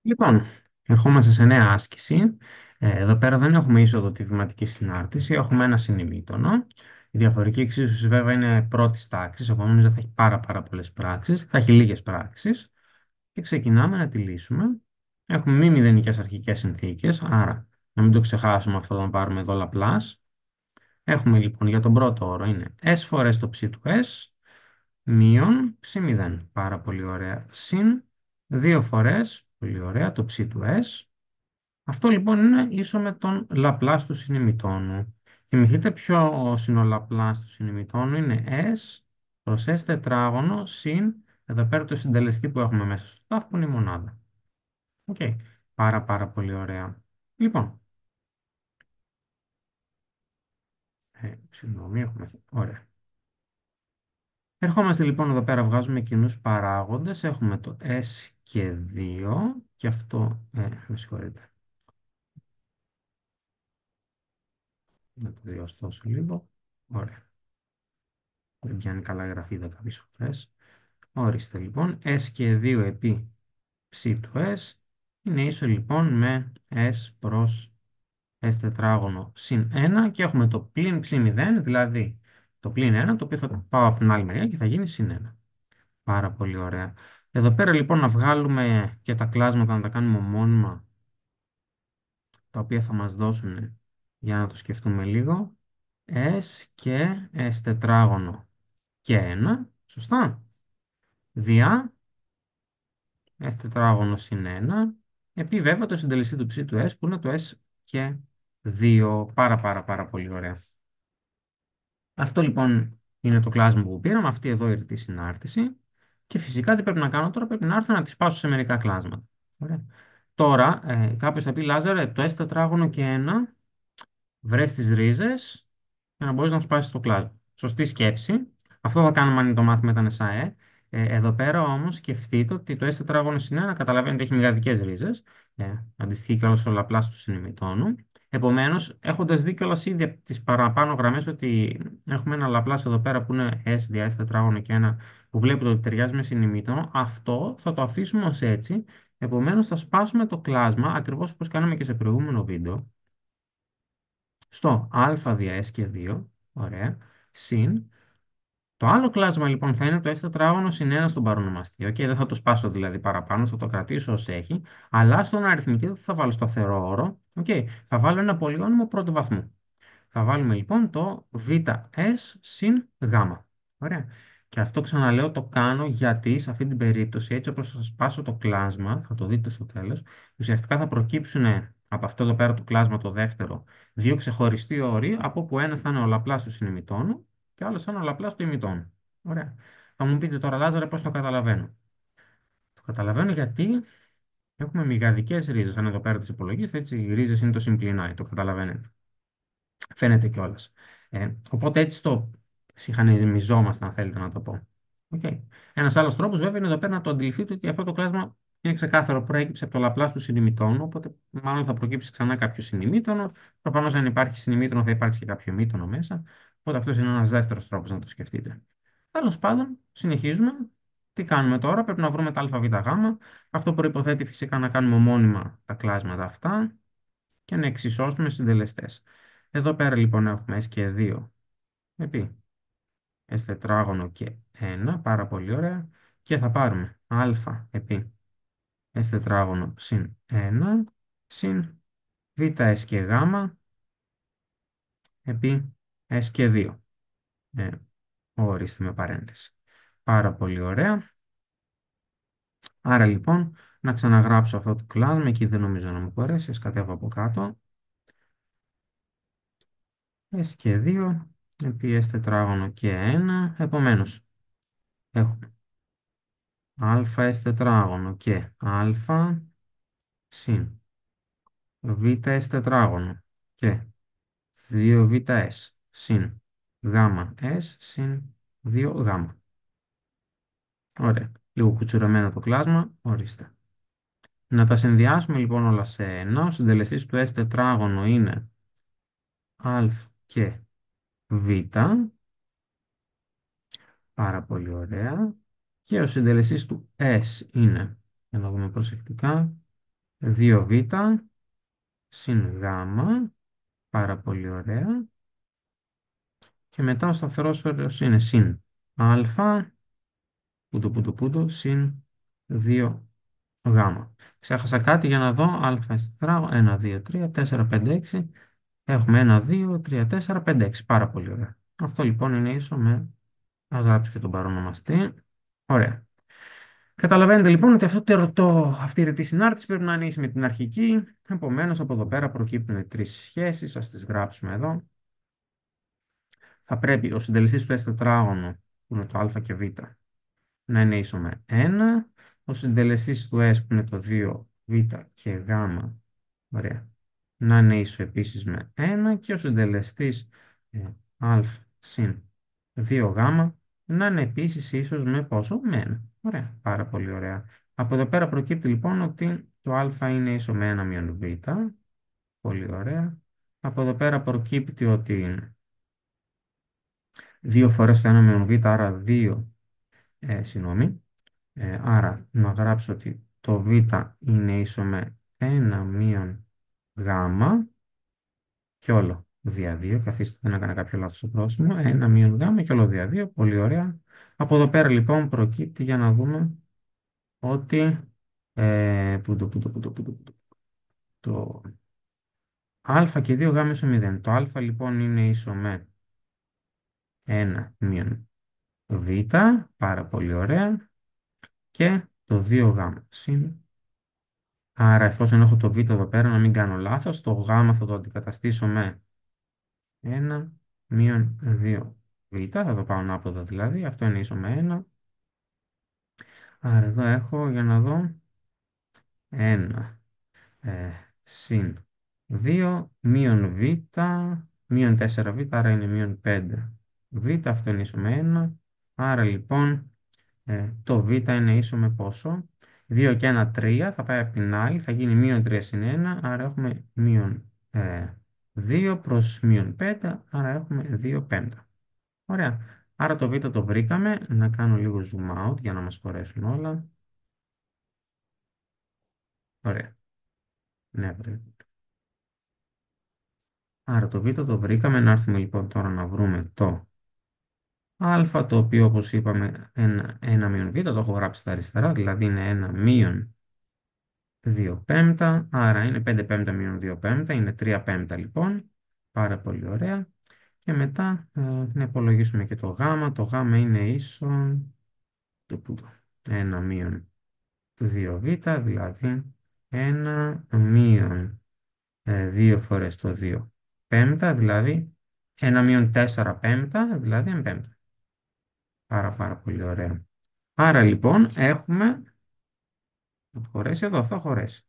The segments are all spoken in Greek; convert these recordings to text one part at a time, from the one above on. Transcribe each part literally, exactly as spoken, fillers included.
Λοιπόν, ερχόμαστε σε νέα άσκηση. Ε, εδώ πέρα δεν έχουμε είσοδο τη βηματική συνάρτηση, έχουμε ένα συνημήτωνο. Η διαφορική εξίσωση βέβαια είναι πρώτη τάξη, επομένω δεν θα έχει πάρα, πάρα πολλέ πράξει, θα έχει λίγε πράξει. Και ξεκινάμε να τη λύσουμε. Έχουμε μη μηδενικέ αρχικέ συνθήκε, άρα να μην το ξεχάσουμε αυτό να πάρουμε εδώ Λαπλάς. Έχουμε λοιπόν για τον πρώτο όρο είναι S φορές το ψ του S μείον ψ μηδέν. Πάρα πολύ ωραία. Συν δύο φορές, πολύ ωραία, το ψ του S. Αυτό λοιπόν είναι ίσο με τον Λαπλάς του συνημιτώνου. Θυμηθείτε ποιο είναι ο Λαπλάς του συνημιτώνου. Είναι S προς S τετράγωνο συν, εδώ πέρα το συντελεστή που έχουμε μέσα στο τάφ που είναι η μονάδα. Οκ. Πάρα πάρα πολύ ωραία. Λοιπόν, ε, συγγνώμη, έχουμε... Ωραία. Ερχόμαστε λοιπόν εδώ πέρα, βγάζουμε κοινούς παράγοντες. Έχουμε το S και δύο και αυτό, ε, με συγχωρείτε, να το διορθώσω λίγο. Ωραία. Δεν πιάνει καλά η γραφίδα κάποιες φορές. Ορίστε λοιπόν, S και δύο επί ψ του S είναι ίσο λοιπόν με S προς S τετράγωνο συν ένα και έχουμε το πλην ψ μηδέν, δηλαδή το πλην ένα, το οποίο θα το πάω από την άλλη μεριά και θα γίνει συν ένα. Πάρα πολύ ωραία. Εδώ πέρα λοιπόν να βγάλουμε και τα κλάσματα να τα κάνουμε ομώνυμα, τα οποία θα μας δώσουν, για να το σκεφτούμε λίγο, S και S τετράγωνο και ένα, σωστά, διά S τετράγωνο συν ένα, επί βέβαια το συντελεστή του ψ του S που είναι το S και δύο. Πάρα πάρα πάρα πολύ ωραία. Αυτό λοιπόν είναι το κλάσμα που πήραμε, αυτή εδώ η ρητή συνάρτηση. Και φυσικά τι πρέπει να κάνω τώρα, πρέπει να έρθω να τη σπάσω σε μερικά κλάσματα. Ωραία. Τώρα, ε, κάποιος θα πει, Λάζαρε, το S τετράγωνο και ένα, βρες τις ρίζες για να μπορείς να σπάσεις το κλάσμα. Σωστή σκέψη. Αυτό θα κάνουμε αν είναι το μάθημα ήταν ΕΣΑΕ. Ε, εδώ πέρα όμως σκεφτείτε ότι το S τετράγωνο συν ένα καταλαβαίνετε έχει μεγαδικές ρίζες. Ε, αντιστοιχεί και όλο στο Λαπλάς του συνημιτώνου. Επομένως, έχοντας δει κιόλας ήδη από τις παραπάνω γραμμές ότι έχουμε ένα Λαπλάς εδώ πέρα που είναι S δια S τετράγωνο και ένα που βλέπετε ότι ταιριάζει με συνημιτώνο, αυτό θα το αφήσουμε ως έτσι. Επομένως, θα σπάσουμε το κλάσμα ακριβώς όπως κάναμε και σε προηγούμενο βίντεο στο α δια S και δύο, ωραία, συν. Το άλλο κλάσμα λοιπόν θα είναι το S τετράγωνο συν ένα στον παρονομαστή. Okay, δεν θα το σπάσω δηλαδή παραπάνω, θα το κρατήσω ως έχει, αλλά στον αριθμητή θα βάλω σταθερό όρο. Okay, θα βάλω ένα πολυόνυμο πρώτου βαθμού. Θα βάλουμε λοιπόν το βs συν γ. Ωραία. Και αυτό ξαναλέω το κάνω γιατί σε αυτή την περίπτωση, έτσι όπως θα σπάσω το κλάσμα, θα το δείτε στο τέλος, ουσιαστικά θα προκύψουν από αυτό εδώ πέρα το κλάσμα το δεύτερο δύο ξεχωριστοί όροι, από που ένας θα είναι ο Λαπλάς του συνημιτώνου και ο άλλος θα είναι ο Λαπλάς του ημιτώνου. Ωραία. Θα μου πείτε τώρα, Λάζαρε, πώς το καταλαβαίνω. Το καταλαβαίνω γιατί έχουμε μηγαδικές ρίζες. Αν εδώ πέρα τις υπολογίσετε, έτσι οι ρίζες είναι το συμπληνάει, το καταλαβαίνετε. Φαίνεται κιόλας. Ε, οπότε έτσι το συγχανεμιζόμαστε, αν θέλετε να το πω. Okay. Ένας άλλος τρόπος βέβαια είναι εδώ πέρα να το αντιληφθείτε ότι αυτό το κλάσμα είναι ξεκάθαρο, προέκυψε από το Λαπλάς του συνημιτώνου, οπότε μάλλον θα προκύψει ξανά κάποιο συνημίτωνο. Προφανώς αν υπάρχει συνημίτωνο θα υπάρξει και κάποιο μήτωνο μέσα. Οπότε αυτός είναι ένας δεύτερος τρόπος να το σκεφτείτε. Τέλος πάντων, συνεχίζουμε. Τι κάνουμε τώρα, πρέπει να βρούμε τα ΑΒΓ. Αυτό προϋποθέτει φυσικά να κάνουμε ομώνυμα τα κλάσματα αυτά και να εξισώσουμε συντελεστές. Εδώ πέρα λοιπόν έχουμε S και δύο επί S τετράγωνο και ένα, πάρα πολύ ωραία. Και θα πάρουμε α επί S τετράγωνο συν ένα συν βs και γ επί S και δύο. Ε, ορίστε με παρένθεση. Πάρα πολύ ωραία. Άρα λοιπόν να ξαναγράψω αυτό το κλάσμα, εκεί δεν νομίζω να μου χωρέσει, ας κατέβω από κάτω. S και δύο επί S τετράγωνο και ένα, επομένως έχουμε α τετράγωνο και α συν βs τετράγωνο και δύο βs συν γs συν δύο γ. Ωραία. Λίγο κουτσουρεμένο το κλάσμα. Ορίστε. Να τα συνδυάσουμε λοιπόν όλα σε ένα. Ο συντελεστής του S τετράγωνο είναι α και β. Πάρα πολύ ωραία. Και ο συντελεστής του S είναι, για να δούμε προσεκτικά, δύο β συν γ, πάρα πολύ ωραία. Και μετά ο σταθερός όρος είναι συν α, πούτο πούτο πούτο, συν δύο γ. Ξέχασα κάτι για να δω, α στο τετράγωνο, ένα, δύο, τρία, τέσσερα, πέντε, έξι. Έχουμε ένα, δύο, τρία, τέσσερα, πέντε, έξι. Πάρα πολύ ωραία. Αυτό λοιπόν είναι ίσο με, ας γράψω και τον παρονομαστή. Ωραία. Καταλαβαίνετε λοιπόν ότι αυτό το ερωτώ, αυτή η ρητή συνάρτηση πρέπει να είναι ίση με την αρχική. Επομένως από εδώ πέρα προκύπτουν τρεις σχέσεις. Ας τις γράψουμε εδώ. Θα πρέπει ο συντελεστής του S τετράγωνου, που είναι το α και β, να είναι ίσο με ένα. Ο συντελεστής του S, που είναι το δύο β και γ, ωραία, να είναι ίσο επίσης με ένα. Και ο συντελεστής ε, α συν δύο γ να είναι επίσης ίσος με πόσο? Με ένα. Ωραία, πάρα πολύ ωραία. Από εδώ πέρα προκύπτει λοιπόν ότι το α είναι ίσο με ένα μείον β. Πολύ ωραία. Από εδώ πέρα προκύπτει ότι δύο φορές το ένα μείον β, άρα δύο, ε, συγγνώμη, ε, άρα να γράψω ότι το β είναι ίσο με ένα μείον γ και όλο δια δύο. Καθίστε, δεν έκανα κάποιο λάθος στο πρόσημο. ένα μείον γ και όλο δια δύο. Πολύ ωραία. Από εδώ πέρα λοιπόν προκύπτει, για να δούμε, ότι ε, που το, που το, που το, που το, που το, το α και δύο γ ίσο μηδέν. Το α λοιπόν είναι ίσο με ένα μείον β, πάρα πολύ ωραία, και το δύο γ συν. Άρα εφόσον έχω το β εδώ πέρα, να μην κάνω λάθος, το γ θα το αντικαταστήσω με ένα μείον δύο β, θα το πάω ανάποδα δηλαδή, αυτό είναι ίσο με ένα. Άρα εδώ έχω, για να δω, ένα ε, συν δύο μείον β, μείον τέσσερα β, άρα είναι μείον πέντε β, αυτό είναι ίσο με ένα. Άρα λοιπόν ε, το β είναι ίσο με πόσο? δύο και ένα, τρία, θα πάει από την άλλη, θα γίνει μείον τρία συν ένα, άρα έχουμε μείον ε, δύο προς μείον πέντε, άρα έχουμε δύο πέμπτα. Ωραία. Άρα το β το βρήκαμε. Να κάνω λίγο zoom out για να μας χωρέσουν όλα. Ωραία. Ναι, πρέπει. Άρα το β το βρήκαμε. Να έρθουμε λοιπόν τώρα να βρούμε το α, το οποίο όπως είπαμε ένα, ένα μείον β, το έχω γράψει στα αριστερά, δηλαδή είναι ένα μείον δύο πέμπτα, άρα είναι πέντε πέμπτα μείον δύο πέμπτα, είναι τρία πέμπτα λοιπόν. Πάρα πολύ ωραία. Και μετά ε, να υπολογίσουμε και το γ. Το γ είναι ίσο το, που το, ένα μείον δύο β, δηλαδή ένα μείον ε, δύο φορές το δύο πέμπτα, δηλαδή ένα μείον τέσσερα πέμπτα, δηλαδή ένα πέμπτα. Πάρα πάρα πολύ ωραία. Άρα λοιπόν έχουμε, θα χωρέσει εδώ, θα χωρέσει.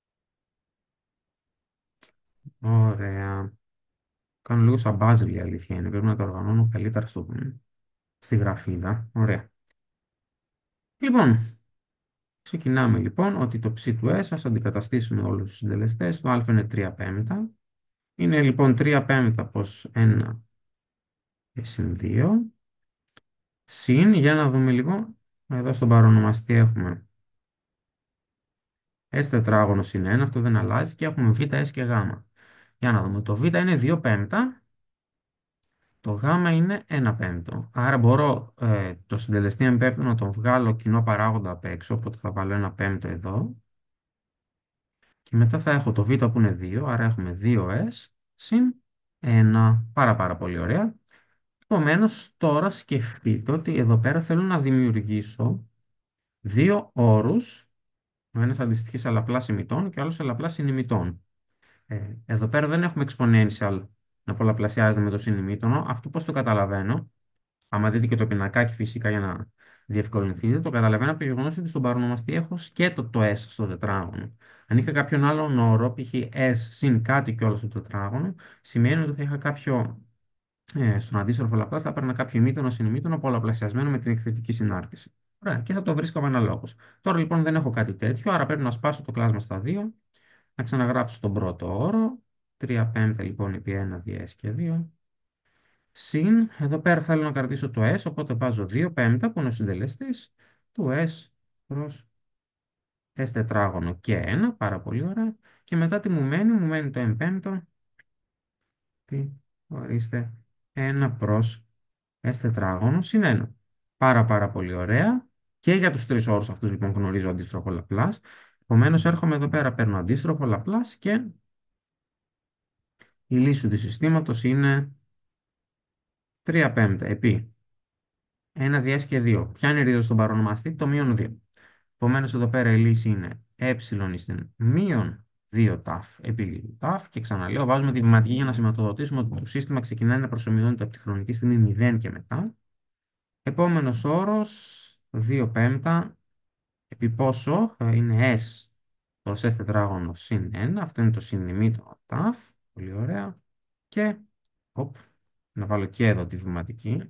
Ωραία. Κάνω λίγο σαν puzzle, η αλήθεια είναι. Πρέπει να το οργανώνω καλύτερα στο, στη γραφίδα. Ωραία. Λοιπόν, ξεκινάμε λοιπόν ότι το ψ του S, ας αντικαταστήσουμε όλους τους συντελεστές. Το α είναι τρία πέμπτα. Είναι λοιπόν τρία πέμπτα πως ένα συν δύο. Συν, για να δούμε λίγο, εδώ στον παρονομαστή έχουμε S τετράγωνο συν ένα, αυτό δεν αλλάζει, και έχουμε β, S και γ. Για να δούμε, το β είναι δύο πέμπτα, το γ είναι ένα πέμπτο. Άρα μπορώ ε, το συντελεστή εν πέμπτο να τον βγάλω κοινό παράγοντα απ' έξω, οπότε θα βάλω ένα πέμπτο εδώ. Και μετά θα έχω το β που είναι δύο, άρα έχουμε δύο S συν ένα. Πάρα πάρα πολύ ωραία. Επομένως, τώρα σκεφτείτε ότι εδώ πέρα θέλω να δημιουργήσω δύο όρους, ο ένας αντιστοιχεί σε Λαπλάς ημιτών και ο άλλος σε Λαπλάς συνημιτών. Ε, εδώ πέρα δεν έχουμε exponential να πολλαπλασιάζεται με το συνημίτονο. Αυτό πώς το καταλαβαίνω? Άμα δείτε και το πινακάκι φυσικά για να διευκολυνθείτε, το καταλαβαίνω από το γεγονός ότι στον παρονομαστή έχω σκέτο το S στο τετράγωνο. Αν είχα κάποιον άλλον όρο, π.χ. S συν κάτι και όλο στο τετράγωνο, σημαίνει ότι θα είχα κάποιο, ε, στον αντίστροφο Λαπλάς θα έπαιρνα κάποιο ημίτονο συνημίτονο πολλαπλασιασμένο με την εκθετική συνάρτηση. Ωραία, και θα το βρίσκαμε αναλόγως. Τώρα λοιπόν δεν έχω κάτι τέτοιο, άρα πρέπει να σπάσω το κλάσμα στα δύο, να ξαναγράψω τον πρώτο όρο. τρία πέμπτα λοιπόν επί ένα δια S και δύο. Συν, εδώ πέρα θέλω να κρατήσω το S, οπότε βάζω δύο πέμπτα που είναι ο συντελεστής του S προς S τετράγωνο και ένα, πάρα πολύ ωραία. Και μετά τι μου μένει, μου μένει το n πέμπτο, τι, ορίστε, ένα προς S τετράγωνο συν ένα. Πάρα πάρα πολύ ωραία. Και για τους τρεις όρους αυτούς λοιπόν γνωρίζω αντίστροφο Λαπλάς. Επομένως έρχομαι εδώ πέρα, παίρνω αντίστροφο Λαπλάς και η λύση του συστήματος είναι τρία πέμπτα επί ένα διές και δύο. Ποια είναι η ρίζα στον παρονομαστή? Το μείον δύο. Επομένως εδώ πέρα η λύση είναι ε στην μείον δύο ταφ επί ταφ και ξαναλέω βάζουμε τη βηματική για να σηματοδοτήσουμε ότι το σύστημα ξεκινάει να προσωμιώνεται από τη χρονική στιγμή μηδέν και μετά. Επόμενος όρος δύο πέμπτα επί πόσο θα είναι S προς S τετράγωνο συν ένα. Αυτό είναι το συνημήτρο ταφ. Πολύ ωραία. Και οπ, να βάλω και εδώ τη βηματική.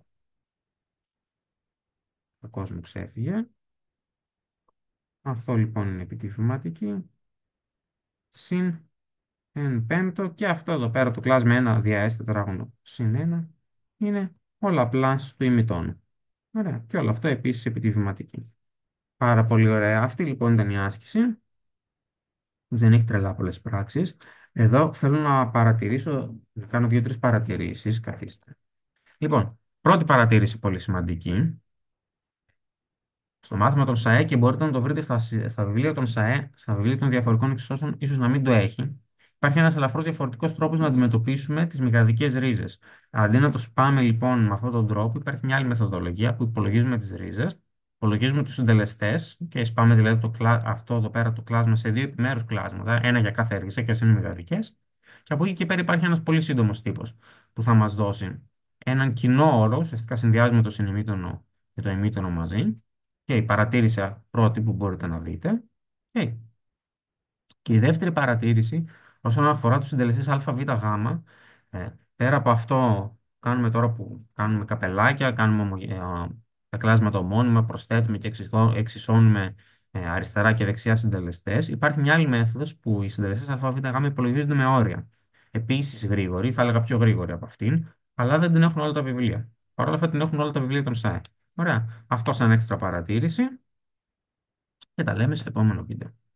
Ο κόσμος ξέφυγε. Αυτό λοιπόν είναι επί τη βηματική. Συν εν πέμπτο και αυτό εδώ πέρα το κλάσμα ένα δια S τετράγωνο συν ένα είναι ο Λαπλάς του ημιτόνου. Ωραία. Και όλο αυτό επίσης επί τη βηματική. Πάρα πολύ ωραία. Αυτή λοιπόν ήταν η άσκηση. Δεν έχει τρελά πολλές πράξεις. Εδώ θέλω να παρατηρήσω, να κάνω δύο-τρεις παρατηρήσεις. Καθίστε. Λοιπόν, πρώτη παρατήρηση πολύ σημαντική. Στο μάθημα των ΣΑΕ και μπορείτε να το βρείτε στα, στα βιβλία των ΣΑΕ, στα βιβλία των διαφορικών εξισώσεων, ίσως να μην το έχει. Υπάρχει ένας ελαφρώς διαφορετικός τρόπος να αντιμετωπίσουμε τις μηγαδικές ρίζες. Αντί να το σπάμε λοιπόν με αυτόν τον τρόπο, υπάρχει μια άλλη μεθοδολογία που υπολογίζουμε τις ρίζες, υπολογίζουμε τους συντελεστές και σπάμε δηλαδή το, κλα... αυτό εδώ πέρα το κλάσμα σε δύο επιμέρους κλάσματα, ένα για κάθε ρίζα και ας είναι μηγαδικές. Και από εκεί και πέρα υπάρχει ένας πολύ σύντομος τύπος που θα μας δώσει έναν κοινό όρο, ουσιαστικά συνδυάζουμε το συνημήτωνο και το ημίτωνο μαζί. Και η παρατήρηση πρώτη που μπορείτε να δείτε. Okay. Και η δεύτερη παρατήρηση όσον αφορά τους συντελεστές α, β, γ. Ε, πέρα από αυτό κάνουμε τώρα που κάνουμε καπελάκια, κάνουμε ομο- ε, τα κλάσματα ομώνυμα, προσθέτουμε και εξισώ- εξισώνουμε ε, αριστερά και δεξιά συντελεστές. Υπάρχει μια άλλη μέθοδος που οι συντελεστές α, β, γ υπολογίζονται με όρια. Επίσης γρήγορη, θα έλεγα πιο γρήγορη από αυτήν, αλλά δεν την έχουν όλα τα βιβλία. Παρ' όλα αυτά την έχουν όλα τα βιβλία των ΣΑΕ. Ωραία. Αυτό σαν έξτρα παρατήρηση και τα λέμε σε επόμενο βίντεο.